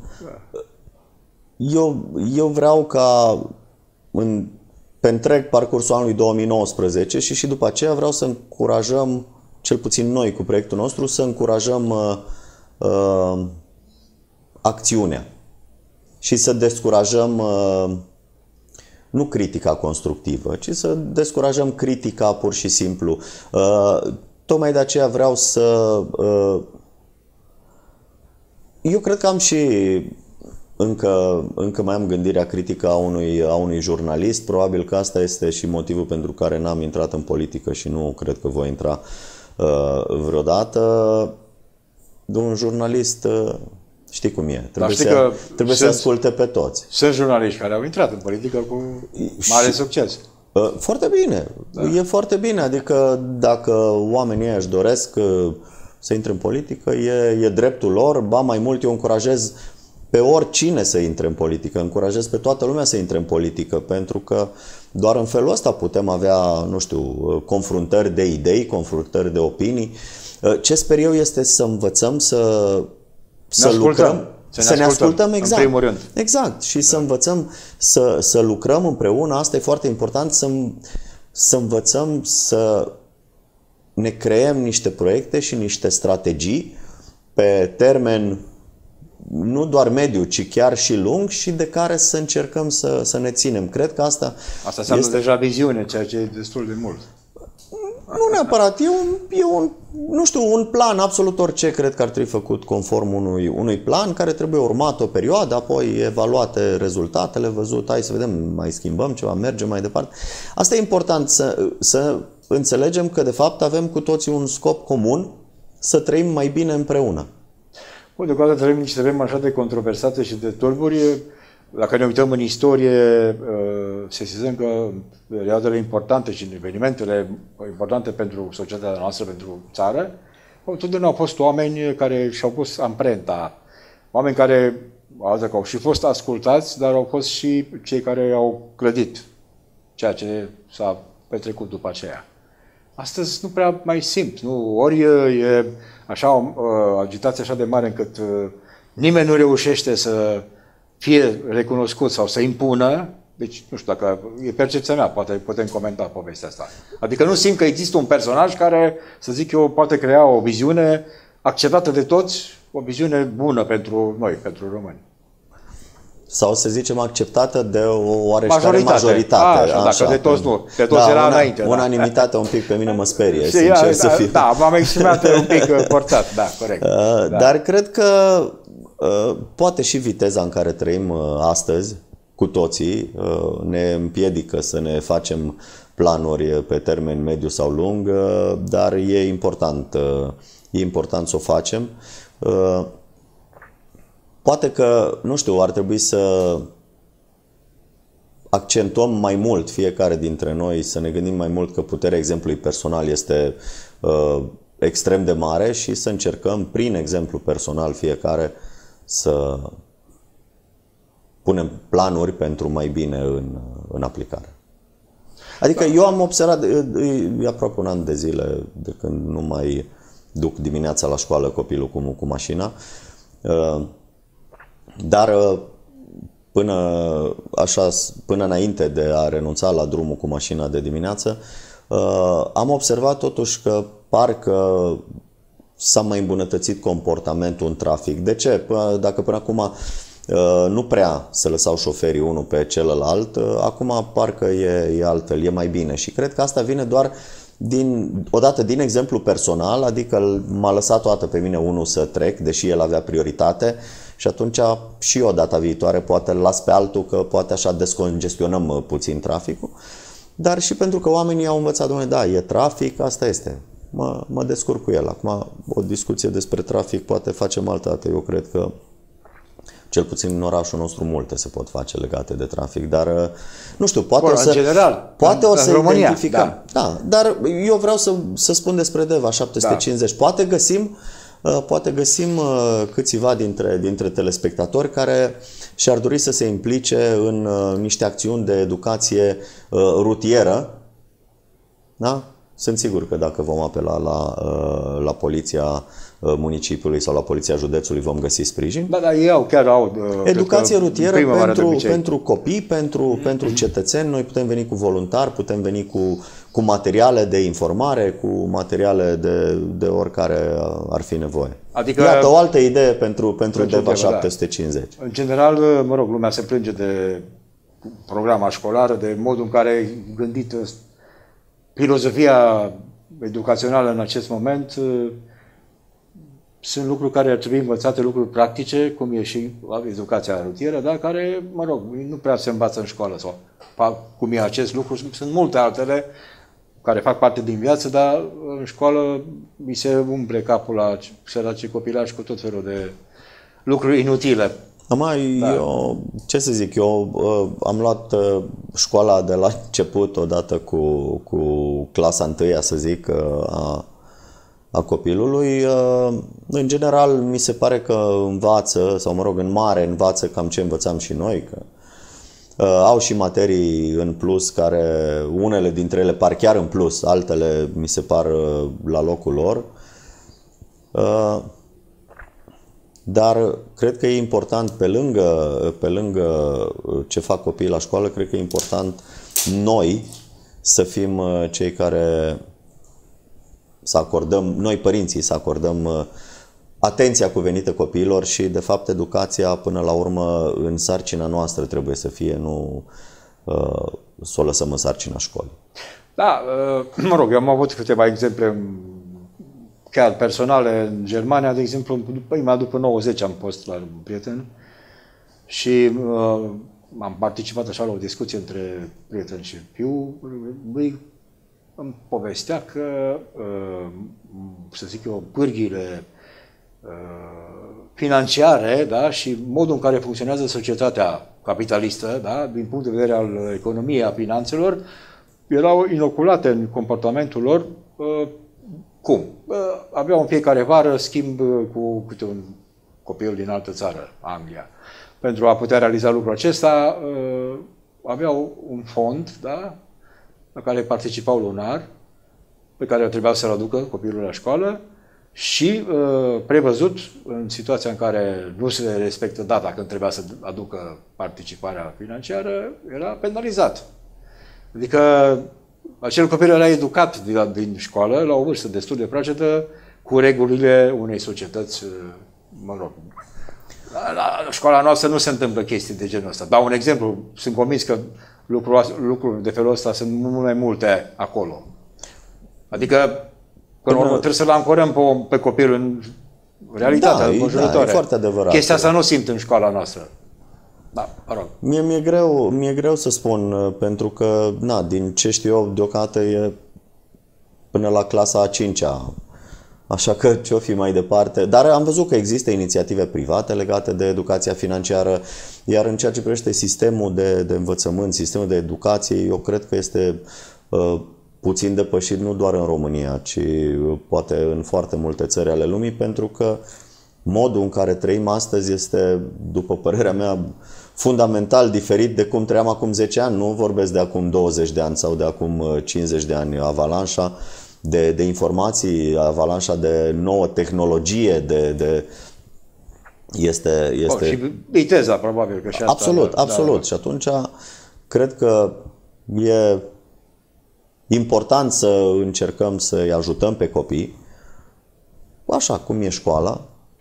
Eu, eu vreau ca în, pe întreg parcursul anului două mii nouăsprezece și și după aceea vreau să încurajăm, cel puțin noi cu proiectul nostru, să încurajăm uh, uh, acțiunea și să descurajăm uh, nu critica constructivă, ci să descurajăm critica pur și simplu. Uh, tocmai de aceea vreau să... Uh, eu cred că am și... Încă, încă mai am gândirea critică a unui, a unui jurnalist. Probabil că asta este și motivul pentru care n-am intrat în politică și nu cred că voi intra uh, vreodată. De un jurnalist, uh, știi cum e, trebuie, știi să, că trebuie sunt, să asculte pe toți. Sunt jurnaliști care au intrat în politică cu mare și, succes. Uh, foarte bine, da. E foarte bine. Adică dacă oamenii își doresc uh, să intre în politică, e, e dreptul lor. Ba mai mult, eu încurajez pe oricine să intre în politică, încurajez pe toată lumea să intre în politică, pentru că doar în felul ăsta putem avea, nu știu, confruntări de idei, confruntări de opinii. Ce sper eu este să învățăm să, să lucrăm, să ne, să ne ascultăm, exact. În primul rând. Exact. Și da. Să învățăm să, să lucrăm împreună. Asta e foarte important, să, să învățăm să ne creăm niște proiecte și niște strategii pe termen nu doar mediu, ci chiar și lung și de care să încercăm să, să ne ținem. Cred că asta... Asta înseamnă este... deja viziune, ceea ce e destul de mult. Nu neapărat. E un, e un, nu știu, un plan, absolut orice cred că ar trebui făcut conform unui, unui plan care trebuie urmat o perioadă, apoi evaluate rezultatele, văzut, hai să vedem, mai schimbăm ceva, mergem mai departe. Asta e important, să, să înțelegem că de fapt avem cu toții un scop comun, să trăim mai bine împreună. Bun, deocamdată trăim niște vremi așa de controversate și de tulburi. Dacă ne uităm în istorie, sesizăm că perioadele importante și evenimentele importante pentru societatea noastră, pentru țară, întotdeauna au fost oameni care și-au pus amprenta. Oameni care au și fost ascultați, dar au fost și cei care au clădit ceea ce s-a petrecut după aceea. Astăzi nu prea mai simt, nu? Ori e așa o agitație așa de mare încât nimeni nu reușește să fie recunoscut sau să impună. Deci, nu știu dacă e percepția mea, poate putem comenta povestea asta. Adică nu simt că există un personaj care, să zic eu, poate crea o viziune acceptată de toți, o viziune bună pentru noi, pentru români. Sau să zicem acceptată de o oareșcare majoritate. majoritate. A, așa, așa, dacă de toți nu. De toți da, era una, înainte. Unanimitatea da. Un pic pe mine mă sperie, și sincer ea, să fiu. Da, m-am exprimat un pic forțat, da, corect. Uh, da. Dar cred că uh, poate și viteza în care trăim uh, astăzi, cu toții, uh, ne împiedică să ne facem planuri pe termen mediu sau lung, uh, dar e important, uh, e important să o facem. Uh, Poate că, nu știu, ar trebui să accentuăm mai mult fiecare dintre noi, să ne gândim mai mult că puterea exemplului personal este uh, extrem de mare și să încercăm prin exemplu personal fiecare să punem planuri pentru mai bine în, în aplicare. Adică da. Eu am observat, e aproape un an de zile de când nu mai duc dimineața la școală copilul cu, cu mașina, uh, dar până, așa, până înainte de a renunța la drumul cu mașina de dimineață, am observat totuși că parcă s-a mai îmbunătățit comportamentul în trafic. De ce? Dacă până acum nu prea se lăsau șoferii unul pe celălalt, acum parcă e, e altfel, e mai bine. Și cred că asta vine doar din, odată din exemplu personal, adică m-a lăsat o dată pe mine unul să trec, deși el avea prioritate. Și atunci și eu data viitoare poate îl las pe altul, că poate așa descongestionăm puțin traficul. Dar și pentru că oamenii au învățat, dom'le, da, e trafic, asta este. Mă, mă descurc cu el. Acum o discuție despre trafic poate facem altă dată. Eu cred că cel puțin în orașul nostru multe se pot face legate de trafic, dar nu știu, poate Bun, o să, în general, poate în, o să în România, identificăm. Da. Da, dar eu vreau să, să spun despre Deva șapte sute cincizeci. Da. Poate găsim Poate găsim câțiva dintre, dintre telespectatori care și-ar dori să se implice în niște acțiuni de educație rutieră, da? sunt sigur că dacă vom apela la, la poliția municipiului sau la poliția județului vom găsi sprijin. Da, dar ei au, chiar au... Educație rutieră pentru, pentru copii, pentru, pentru cetățeni. Noi putem veni cu voluntari, putem veni cu, cu materiale de informare, cu materiale de, de oricare ar fi nevoie. Adică, iată o altă idee pentru, pentru Deva șapte sute cincizeci. În general, mă rog, lumea se plânge de programa școlară, de modul în care e gândită filozofia educațională în acest moment. Sunt lucruri care ar trebui învățate, lucruri practice, cum e și educația rutieră, dar care, mă rog, nu prea se învață în școală sau cum e acest lucru. Sunt multe altele care fac parte din viață, dar în școală mi se umple capul la săracii copilași cu tot felul de lucruri inutile. Mai, da. eu, ce să zic, eu am luat școala de la început odată cu, cu clasa întâia, să zic, a, a copilului. În general, mi se pare că învață, sau mă rog, în mare învață cam ce învățam și noi, că au și materii în plus, care unele dintre ele par chiar în plus, altele mi se par la locul lor. Dar cred că e important, pe lângă, pe lângă ce fac copiii la școală, cred că e important noi să fim cei care să acordăm, noi părinții să acordăm atenția cuvenită copiilor și, de fapt, educația până la urmă în sarcina noastră trebuie să fie, nu uh, să o lăsăm în sarcina școlii. Da, uh, mă rog, eu am avut câteva exemple chiar personale în Germania, de exemplu, imediat după nouăzeci am fost la un prieten și uh, am participat așa la o discuție între prieten și fiu. Lui îmi povestea că, uh, să zic eu, pârghiile financiare, da, și modul în care funcționează societatea capitalistă, da, din punct de vedere al economiei, a finanțelor, erau inoculate în comportamentul lor. Cum? Aveau în fiecare vară schimb cu câte un copil din altă țară, Anglia. Pentru a putea realiza lucrul acesta, aveau un fond, da, la care participau lunar, pe care trebuiau să-l aducă copilul la școală, și uh, prevăzut, în situația în care nu se respectă data când trebuia să aducă participarea financiară, era penalizat. Adică acel copil era educat din, din școală, la o vârstă destul de fragedă, cu regulile unei societăți, uh, mă rog. La, la școala noastră nu se întâmplă chestii de genul ăsta. Dau un exemplu, sunt convins că lucruri, lucruri de felul ăsta sunt mult mai multe acolo. Adică Până urmă, trebuie să-l ancorăm pe, pe copil în realitatea înconjurătoare. Da, e foarte adevărat. Chestia asta nu simt în școala noastră. Da, mă rog. Mie mi-e greu, mi-e greu să spun, pentru că, na, din ce știu eu, deocamdată e până la clasa a cincea. Așa că ce-o fi mai departe. Dar am văzut că există inițiative private legate de educația financiară, iar în ceea ce privește sistemul de, de învățământ, sistemul de educație, eu cred că este uh, puțin depășit nu doar în România, ci poate în foarte multe țări ale lumii, pentru că modul în care trăim astăzi este, după părerea mea, fundamental diferit de cum trăiam acum zece ani. Nu vorbesc de acum douăzeci de ani sau de acum cincizeci de ani. Avalanșa de, de informații, avalanșa de nouă tehnologie, de, de este, este... Oh, și viteza, probabil că și asta. Absolut, da, absolut. Da. Și atunci cred că e important să încercăm să-i ajutăm pe copii, așa cum e școala,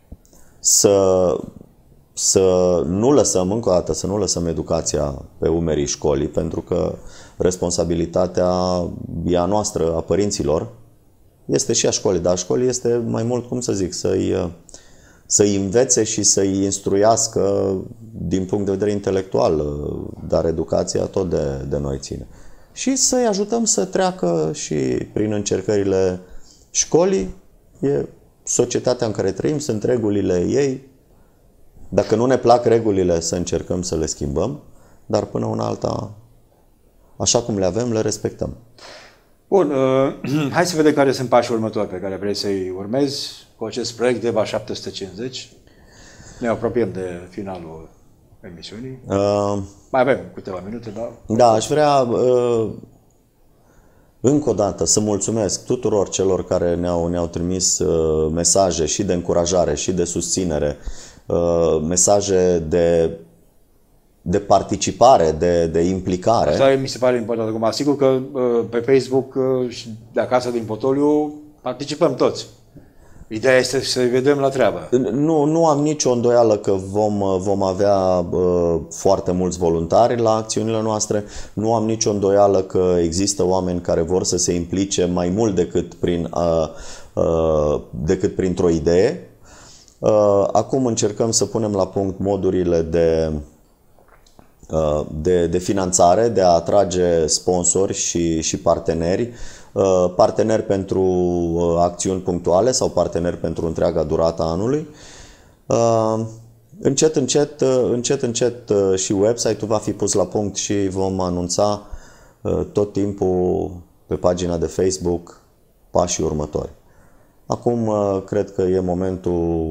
să, să nu lăsăm, încă o dată, să nu lăsăm educația pe umerii școlii, pentru că responsabilitatea e a noastră, a părinților, este și a școlii, dar a școlii este mai mult, cum să zic, să-i să-i învețe și să-i instruiască din punct de vedere intelectual, dar educația tot de, de noi ține. Și să-i ajutăm să treacă și prin încercările școlii. E societatea în care trăim, sunt regulile ei. Dacă nu ne plac regulile, să încercăm să le schimbăm, dar până una alta, așa cum le avem, le respectăm. Bun, uh, hai să vedem care sunt pașii următori pe care vrei să-i urmezi cu acest proiect Deva șapte sute cincizeci. Ne apropiem de finalul emisiunii. Uh, Mai avem câteva minute, dar... Da, aș vrea... Uh, încă o dată să mulțumesc tuturor celor care ne-au, ne-au trimis uh, mesaje și de încurajare și de susținere, uh, mesaje de, de participare, de, de implicare. Asta mi se pare important. Acum, asigur că uh, pe Facebook uh, și de acasă din Potoliu participăm toți. Ideea este să vedem la treabă. Nu, nu am nicio îndoială că vom, vom avea uh, foarte mulți voluntari la acțiunile noastre. Nu am nicio îndoială că există oameni care vor să se implice mai mult decât, prin, uh, uh, decât printr-o idee. Uh, acum încercăm să punem la punct modurile de, uh, de, de finanțare, de a atrage sponsori și, și parteneri. Parteneri pentru acțiuni punctuale sau parteneri pentru întreaga durată a anului. Încet, încet, încet, încet și website-ul va fi pus la punct și vom anunța tot timpul pe pagina de Facebook pașii următori. Acum cred că e momentul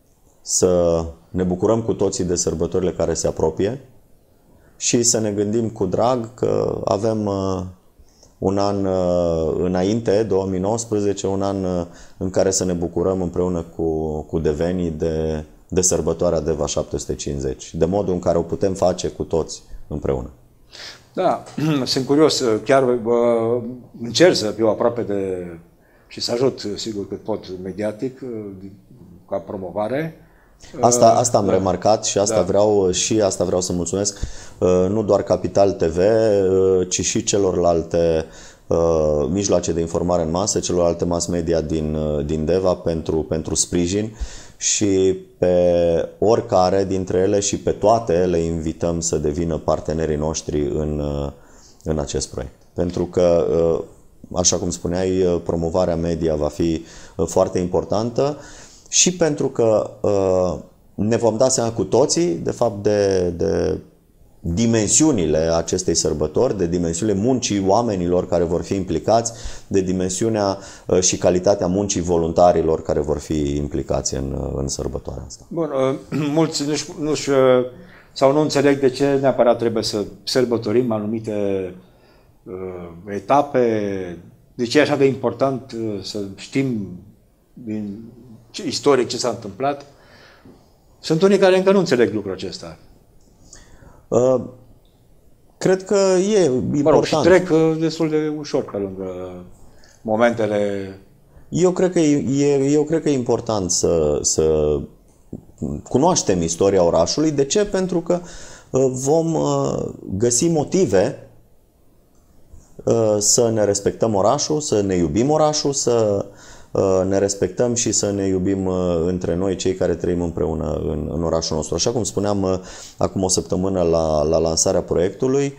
să ne bucurăm cu toții de sărbătorile care se apropie și să ne gândim cu drag că avem un an înainte, două mii nouăsprezece, un an în care să ne bucurăm împreună cu, cu devenii de, de sărbătoarea DEVA șapte sute cincizeci, de modul în care o putem face cu toți împreună. Da, sunt curios, chiar uh, încerc să fiu aproape de și să ajut, sigur cât pot, mediatic, ca promovare. Asta, asta am da. remarcat și asta, da. vreau, și asta vreau să mulțumesc nu doar Capital T V, ci și celorlalte mijloace de informare în masă, celorlalte mass media din, din DEVA pentru, pentru sprijin și pe oricare dintre ele și pe toate le invităm să devină partenerii noștri în, în acest proiect. Pentru că, așa cum spuneai, promovarea media va fi foarte importantă. Și pentru că uh, ne vom da seama cu toții, de fapt, de, de dimensiunile acestei sărbători, de dimensiunile muncii oamenilor care vor fi implicați, de dimensiunea uh, și calitatea muncii voluntarilor care vor fi implicați în, în sărbătoarea asta. Bun, uh, mulți nu știu, nu știu sau nu înțeleg de ce neapărat trebuie să sărbătorim anumite uh, etape, de ce e așa de important uh, să știm din istoric ce s-a întâmplat. Sunt unii care încă nu înțeleg lucrul acesta. Uh, cred că e important. Mă rog, și trec destul de ușor pe lângă momentele... Eu cred că e, eu cred că e important să, să cunoaștem istoria orașului. De ce? Pentru că vom găsi motive să ne respectăm orașul, să ne iubim orașul, să ne respectăm și să ne iubim între noi, cei care trăim împreună în, în orașul nostru. Așa cum spuneam acum o săptămână la, la lansarea proiectului,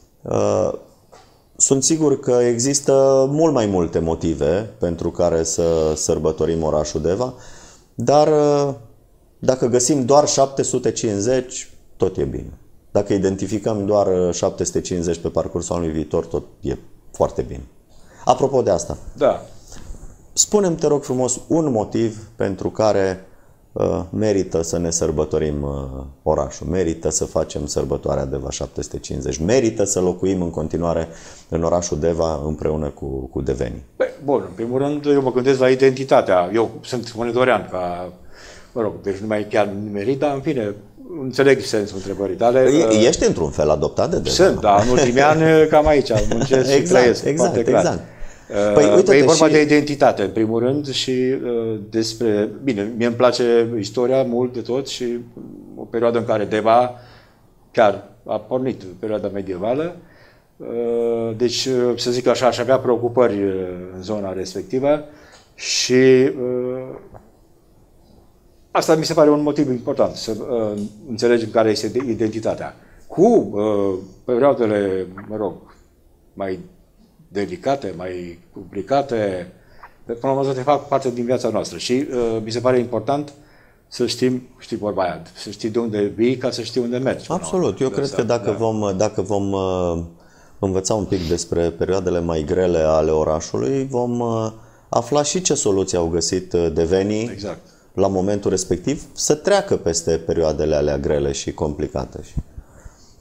sunt sigur că există mult mai multe motive pentru care să sărbătorim orașul DEVA, dar dacă găsim doar șapte sute cincizeci, tot e bine. Dacă identificăm doar șapte sute cincizeci pe parcursul anului viitor, tot e foarte bine. Apropo de asta, da. spune-mi, te rog frumos, un motiv pentru care uh, merită să ne sărbătorim uh, orașul, merită să facem sărbătoarea DEVA șapte sute cincizeci, merită să locuim în continuare în orașul DEVA împreună cu, cu devenii. Bun, în primul rând eu mă gândesc la identitatea. Eu sunt monedorean, ca, mă rog, deci nu mai chiar nimerit, dar în fine, înțeleg sensul întrebării tale. Ești într-un fel adoptat de DEVA? Sunt, da, în ultimii ani cam aici muncesc exact, și trăiesc. Exact, exact. exact. Păi, uite, e vorba și... de identitate, în primul rând, și uh, despre... Bine, mie îmi place istoria mult de tot și o perioadă în care DEVA chiar a pornit, perioada medievală. Uh, deci, să zic așa, aș avea preocupări în zona respectivă și uh, asta mi se pare un motiv important, să uh, înțelegem care este identitatea. Cu uh, perioadele, mă rog, mai delicate, mai complicate, până la urmă te fac parte din viața noastră și uh, mi se pare important să știm, știi vorba aia, să știi de unde vii ca să știi unde mergi. Absolut, eu cred că dacă vom, dacă vom uh, învăța un pic despre perioadele mai grele ale orașului, vom uh, afla și ce soluții au găsit devenii exact. La momentul respectiv să treacă peste perioadele alea grele și complicate.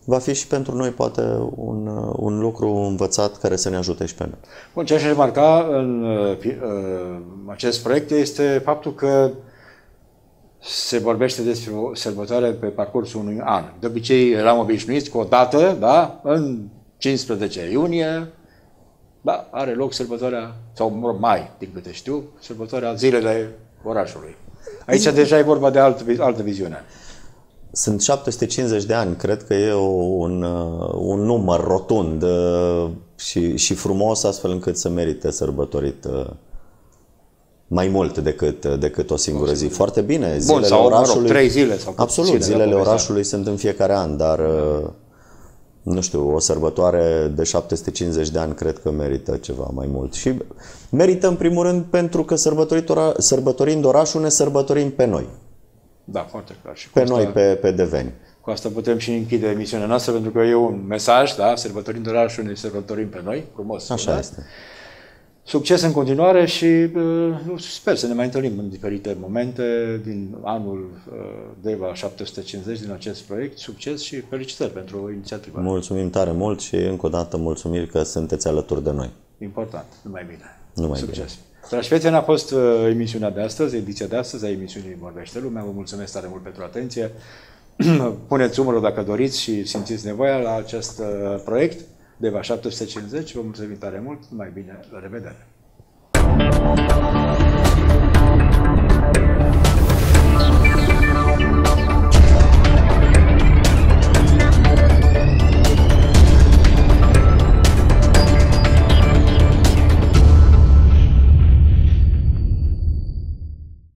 va fi și pentru noi poate un, un lucru învățat care să ne ajute și pe noi. Bun, ce aș remarca în uh, acest proiect este faptul că se vorbește despre o sărbătoare pe parcursul unui an. De obicei eram obișnuiți cu o dată, da, în cincisprezece iunie, da, are loc sărbătoarea, sau mai, din câte știu, sărbătoarea Zilele Orașului. Aici mm. deja e vorba de altă, altă viziune. Sunt șapte sute cincizeci de ani, cred că e o, un, un număr rotund și, și frumos, astfel încât să merite sărbătorit mai mult decât, decât o singură zi. Foarte bine. Zilele Bun, sau orașului, mă rog, trei zile. Sau absolut, zile zilele orașului sunt în fiecare an, dar nu știu, o sărbătoare de șapte sute cincizeci de ani cred că merită ceva mai mult. Și merită în primul rând pentru că sărbătorind orașul ne sărbătorim pe noi. Da, foarte clar. Și pe asta, noi, pe, pe deveni. Cu asta putem și închide emisiunea noastră, pentru că e un mesaj, da? Sărbătorind orașul ne sărbătorim pe noi. Frumos. Așa da? este. Succes în continuare și uh, sper să ne mai întâlnim în diferite momente din anul uh, DEVA șapte sute cincizeci, din acest proiect. Succes și felicitări pentru inițiativă. Mulțumim tare mult și încă o dată mulțumiri că sunteți alături de noi. Important. Numai bine. Numai Succes. bine. Dragi prieteni, a fost uh, emisiunea de astăzi, ediția de astăzi a emisiunii Vorbește Lumea. Vă mulțumesc tare mult pentru atenție. Puneți umărul dacă doriți și simțiți nevoia la acest uh, proiect DEVA șapte sute cincizeci. Vă mulțumim tare mult. Numai bine. La revedere.